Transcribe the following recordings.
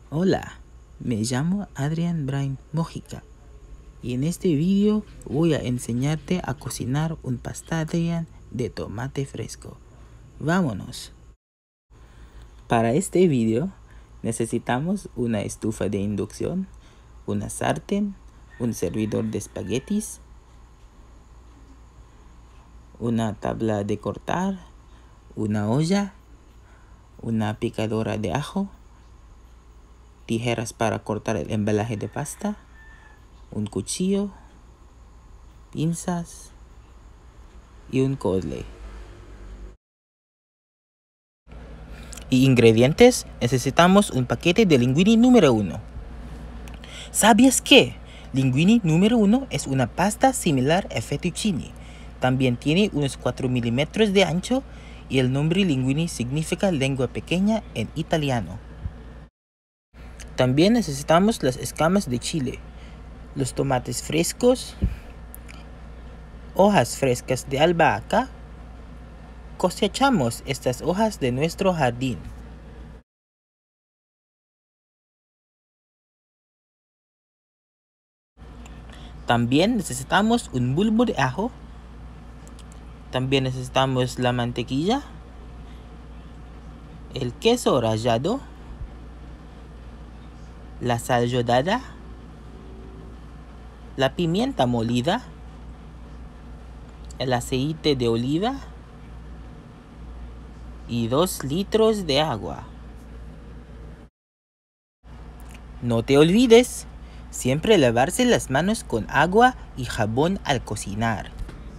Hola, me llamo Adrian Brian Mojica y en este vídeo voy a enseñarte a cocinar un pastel de tomate fresco. ¡Vámonos! Para este vídeo necesitamos una estufa de inducción, una sartén, un servidor de espaguetis, una tabla de cortar, una olla, una picadora de ajo, tijeras para cortar el embalaje de pasta, un cuchillo, pinzas y un coltle. Y ingredientes: necesitamos un paquete de linguini número 1. ¿Sabías que linguini número 1 es una pasta similar a fettuccine? También tiene unos 4 milímetros de ancho y el nombre linguini significa lengua pequeña en italiano. También necesitamos las escamas de chile, los tomates frescos, hojas frescas de albahaca. Cosechamos estas hojas de nuestro jardín. También necesitamos un bulbo de ajo. También necesitamos la mantequilla, el queso rallado, la sal yodada, la pimienta molida, el aceite de oliva y 2 litros de agua. No te olvides, siempre lavarse las manos con agua y jabón al cocinar.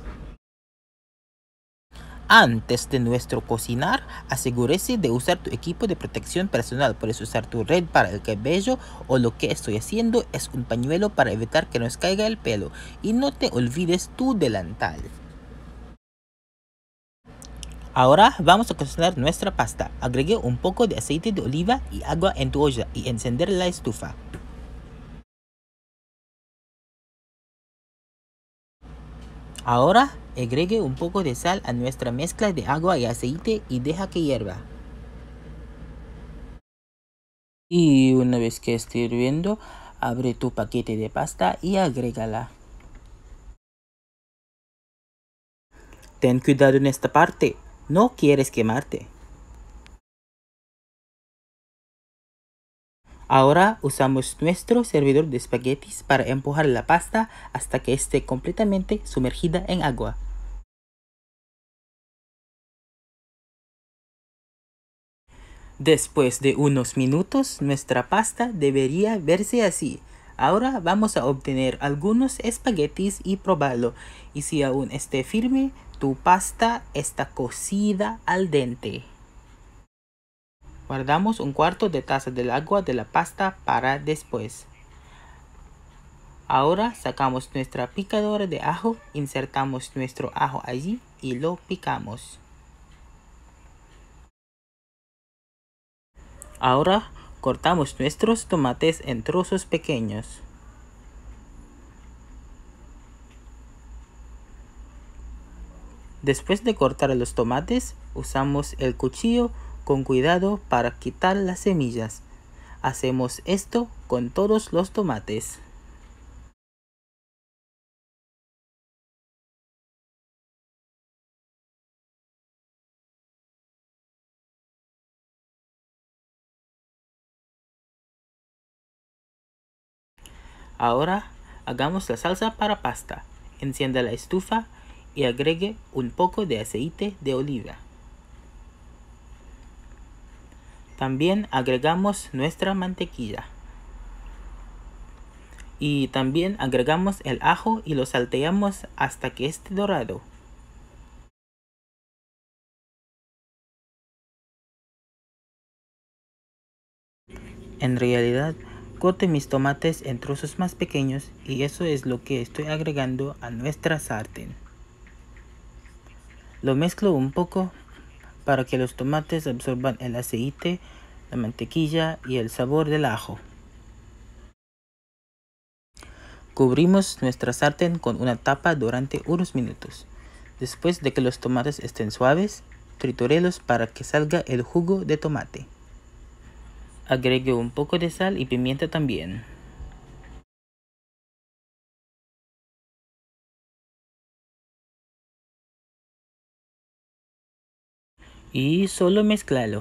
Antes de nuestro cocinar, asegúrese de usar tu equipo de protección personal. Puedes usar tu red para el cabello o lo que estoy haciendo es un pañuelo para evitar que nos caiga el pelo. Y no te olvides tu delantal. Ahora vamos a cocinar nuestra pasta. Agregue un poco de aceite de oliva y agua en tu olla y encender la estufa. Ahora agregue un poco de sal a nuestra mezcla de agua y aceite y deja que hierva. Y una vez que esté hirviendo, abre tu paquete de pasta y agrégala. Ten cuidado en esta parte, no quieres quemarte. Ahora usamos nuestro servidor de espaguetis para empujar la pasta hasta que esté completamente sumergida en agua. Después de unos minutos, nuestra pasta debería verse así. Ahora vamos a obtener algunos espaguetis y probarlo. Y si aún esté firme, tu pasta está cocida al dente. Guardamos un cuarto de taza del agua de la pasta para después. Ahora sacamos nuestra picadora de ajo, insertamos nuestro ajo allí y lo picamos. Ahora cortamos nuestros tomates en trozos pequeños. Después de cortar los tomates, usamos el cuchillo con cuidado para quitar las semillas. Hacemos esto con todos los tomates. Ahora hagamos la salsa para pasta. Encienda la estufa y agregue un poco de aceite de oliva. También agregamos nuestra mantequilla. Y también agregamos el ajo y lo salteamos hasta que esté dorado. En realidad, corté mis tomates en trozos más pequeños y eso es lo que estoy agregando a nuestra sartén. Lo mezclo un poco para que los tomates absorban el aceite, la mantequilla y el sabor del ajo. Cubrimos nuestra sartén con una tapa durante unos minutos. Después de que los tomates estén suaves, triturélos para que salga el jugo de tomate. Agregue un poco de sal y pimienta también. Y solo mezclalo.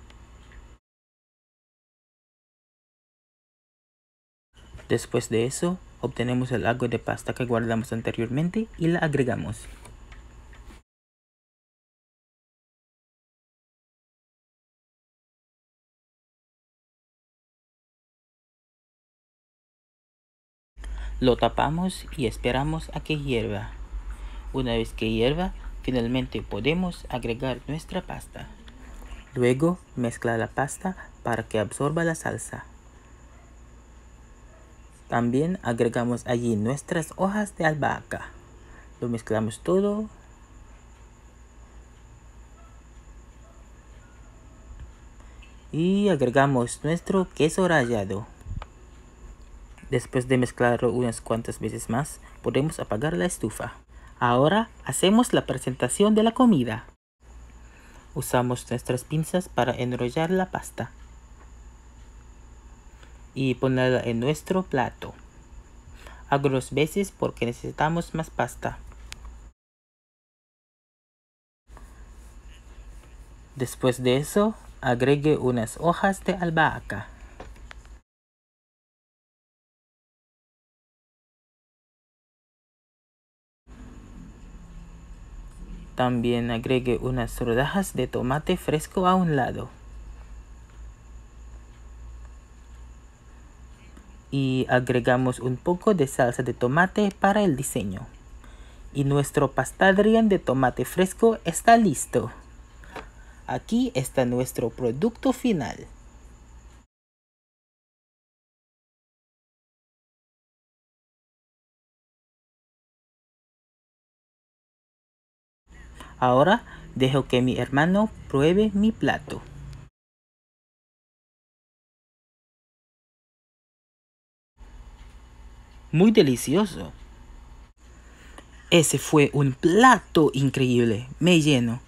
Después de eso, obtenemos el agua de pasta que guardamos anteriormente y la agregamos. Lo tapamos y esperamos a que hierva. Una vez que hierva, finalmente podemos agregar nuestra pasta. Luego, mezcla la pasta para que absorba la salsa. También agregamos allí nuestras hojas de albahaca. Lo mezclamos todo. Y agregamos nuestro queso rallado. Después de mezclarlo unas cuantas veces más, podemos apagar la estufa. Ahora hacemos la presentación de la comida. Usamos nuestras pinzas para enrollar la pasta y ponerla en nuestro plato. Hago 2 veces porque necesitamos más pasta. Después de eso, agregue unas hojas de albahaca. También agregue unas rodajas de tomate fresco a un lado. Y agregamos un poco de salsa de tomate para el diseño. Y nuestro pastadrian de tomate fresco está listo. Aquí está nuestro producto final. Ahora dejo que mi hermano pruebe mi plato. Muy delicioso. Ese fue un plato increíble. Me lleno.